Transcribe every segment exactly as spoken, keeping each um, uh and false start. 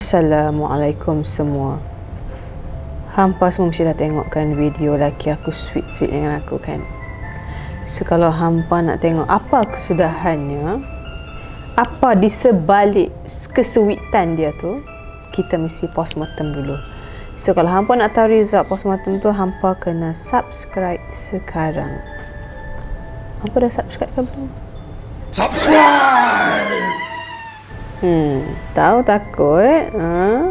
Assalamualaikum semua. Hampa semua mesti dah tengok kan video laki aku sweet-sweet dengan aku kan. So kalau hampa nak tengok apa kesudahannya, apa di sebalik kesuitan dia tu, kita mesti postmortem dulu. So kalau hampa nak tahu result postmortem tu, hampa kena subscribe sekarang. Hampa dah subscribe ke belum? Subscribe! Hmm, tahu takut? Ha?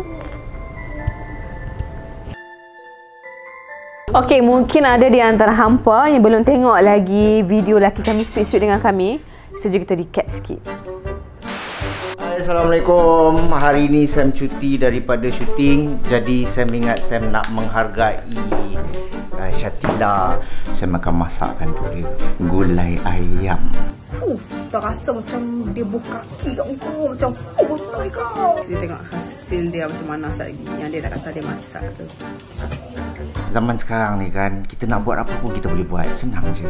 Okey, mungkin ada di antara hampa yang belum tengok lagi video laki kami sweet-sweet dengan kami. So, jom kita recap sikit. Hai, Assalamualaikum. Hari ini Sam cuti daripada syuting. Jadi, Sam ingat Sam nak menghargai uh, Syatila. Sam akan masakkan tu dia gulai ayam. Uh, tak rasa macam dia buka kaki kat muka. Macam, oh betul kau. Dia tengok hasil dia macam mana lagi. Yang dia dah kata dia masak tu. Zaman sekarang ni kan, kita nak buat apa pun kita boleh buat. Senang je.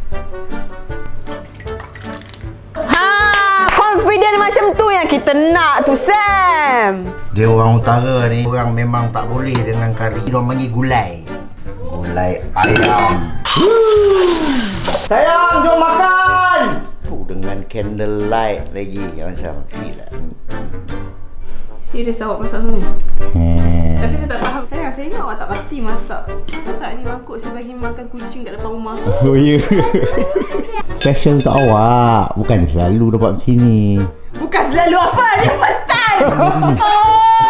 Ha, confident macam tu yang kita nak tu, Sam. Dia orang utara ni, orang memang tak boleh dengan kari. Dia orang panggil gulai. Gulai ayam. Sayang, jom makan! Oh, dengan candlelight lagi. Macam gila. Serius awak masak semua ni? Hmm. Tapi saya tak faham. Sayang, saya ingat awak tak pasti masak. Tahu tak ni mangkuk saya bagi makan kucing kat depan rumah. Oh ya. Yeah. Special untuk awak. Bukan selalu dapat macam ni. Bukan selalu apa? Ni first time. Oh.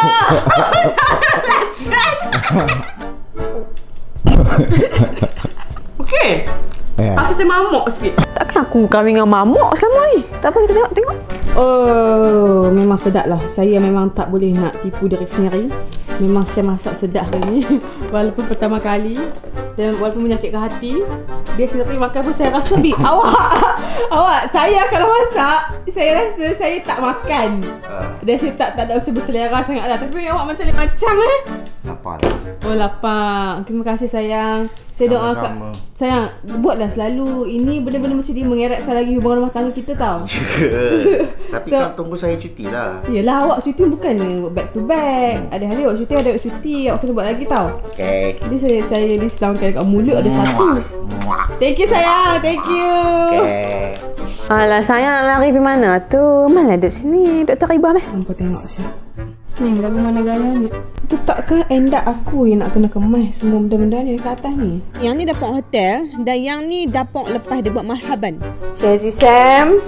Okey. Yeah. Rasa macam mamuk sikit. Takkan aku kahwin dengan mamuk selama ni? Tak apa, kita tengok, tengok. Oh, memang sedap lah. Saya memang tak boleh nak tipu diri sendiri. Memang saya masak sedap hari ni. Walaupun pertama kali. Dan walaupun menyakitkan hati. Dia sendiri makan pun saya rasa bi. Awak, awak, saya kalau masak, saya rasa saya tak makan. Dan saya tak, tak ada macam berselera sangat lah. Tapi awak macam macam eh. Lapar lah. Oh, lapar. Terima kasih sayang. Saya doakan. Sayang, buatlah selalu. Ini benda-benda macam ni mengeratkan lagi hubungan rumah tangga kita tau. Tapi so, kan tunggu saya cuti lah. Yelah, awak cuti bukan back to back. Hmm. Ada hari awak cuti, ada awak cuti. Awak kena buat lagi tau. Okay. Jadi saya, saya diselangkan kat mulut ada satu. Thank you sayang. Thank you. Okay. Alah sayang, lari pergi mana tu? Malah duduk sini. Doktor Ribah meh. Nampak tengok siap. Ni lagu mana gaya ni? Itu takkan end up aku yang nak kena kemas semua benda-benda ni dekat atas ni? Yang ni dapur hotel dan yang ni dapur lepas dia buat marhaban. Syazi Sam.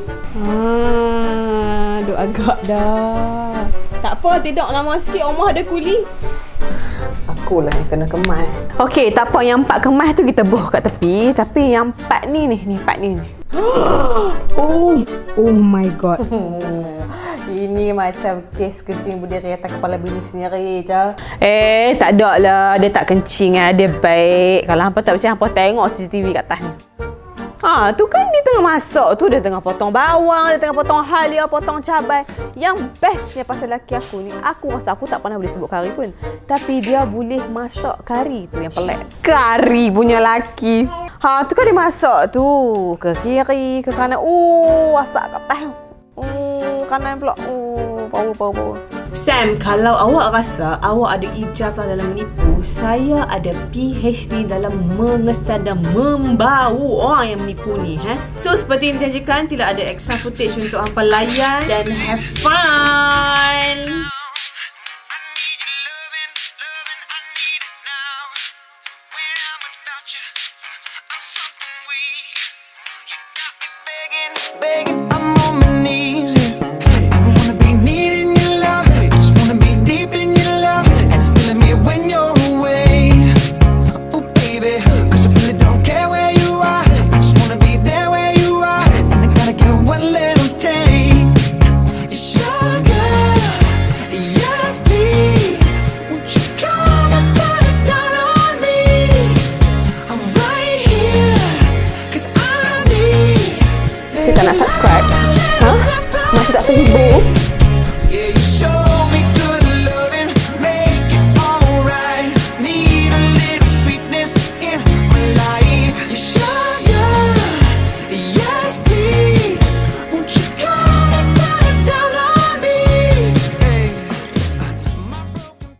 Haa, duk agak dah. Tak apa, tidur lama sikit, rumah ada kuli. Akulah yang kena kemas. Okey, tak apa, yang empat kemas tu kita buh kat tepi. Tapi yang empat ni ni, ni empat ni ni. Oh, oh my god. Ini macam kes kencing berdiri atas kepala bini sendiri je. Eh, tak ada lah. Dia tak kencing lah. Dia baik. Kalau hampa tak percaya, hampa tengok C C T V kat atas ni. Ha, tu kan dia tengah masak tu. Dia tengah potong bawang. Dia tengah potong halia, potong cabai. Yang bestnya pasal laki aku ni, aku rasa aku tak pernah boleh sebut kari pun. Tapi dia boleh masak kari tu yang pelik. Kari punya laki. Ha, tu kan dia masak tu. Ke kiri, ke kanan. Oh, asak kat atas. Oh, kanan pula. Oh, power, power, power. Sam, kalau awak rasa awak ada ijazah dalam menipu, saya ada P H D dalam mengesan dan membau orang yang menipu ni. Ha? So, seperti yang dijanjikan, tidak ada extra footage untuk hampa layan dan have fun.